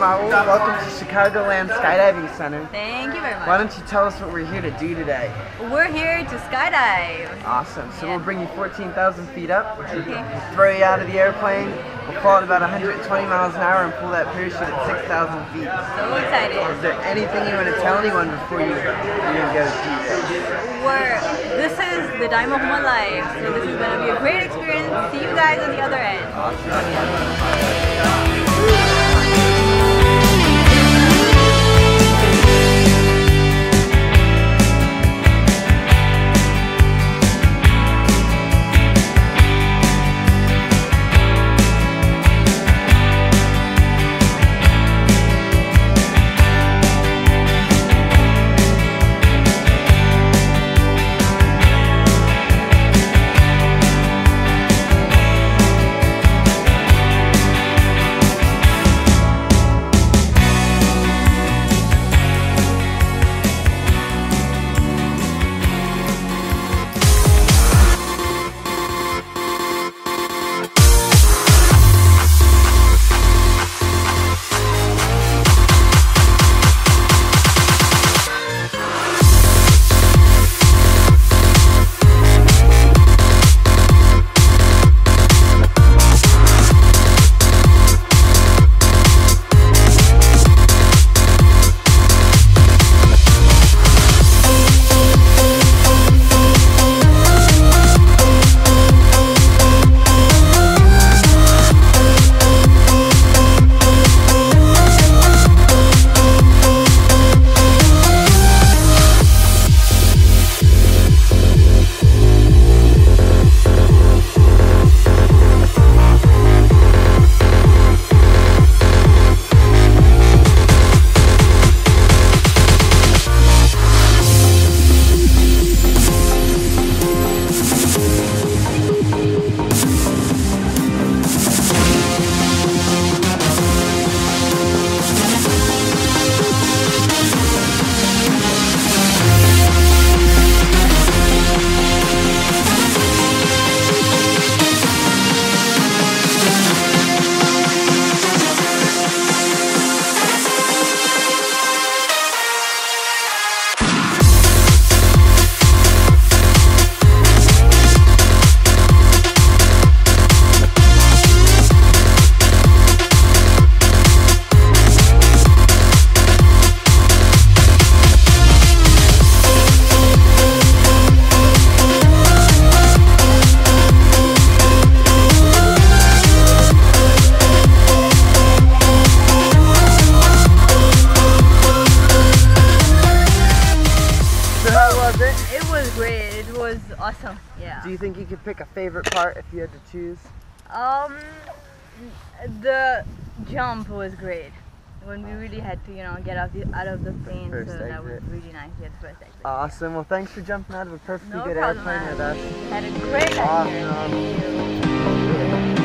Maul. Welcome to Chicagoland Skydiving Center. Thank you very much. Why don't you tell us what we're here to do today? We're here to skydive. Awesome. So we'll bring you 14,000 feet up. Okay. We'll throw you out of the airplane. We'll fall at about 120 miles an hour and pull that parachute at 6,000 feet. So excited. Is there anything you want to tell anyone before you go do this? This is the time of my life, so this is going to be a great experience. See you guys on the other end. Awesome. It was great. It was awesome. Yeah. Do you think you could pick a favorite part if you had to choose? The jump was great. When we really had to, get out of the plane, so that was really nice. Yeah, the first exit. Awesome. Well, thanks for jumping out of a perfectly No good problem, airplane man. with us. Had a great time here. Awesome. Thank you.